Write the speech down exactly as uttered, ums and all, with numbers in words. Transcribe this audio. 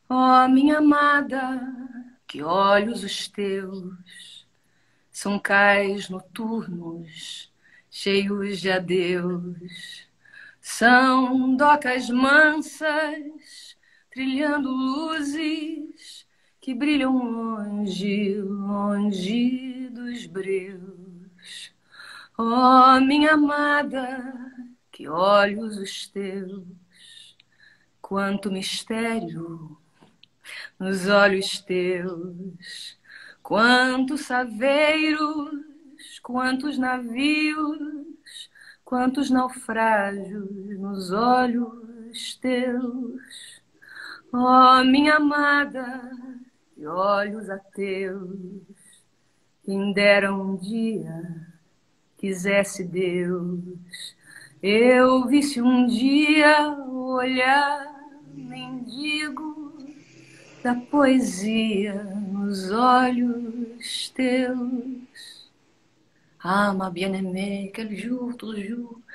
Ó, minha amada, que olhos os teus, são cais noturnos, cheios de adeus. São docas mansas, trilhando luzes que brilham longe, longe dos breus. Ó, minha amada, que olhos os teus, quanto mistério nos olhos teus, quantos saveiros, quantos navios, quantos naufrágios nos olhos teus. Ó, minha amada, que olhos a teus, quem dera um dia, quisesse Deus, eu visse um dia o olhar mendigo da poesia nos olhos teus. Ah, ma bien-aimée, quel jour, toujours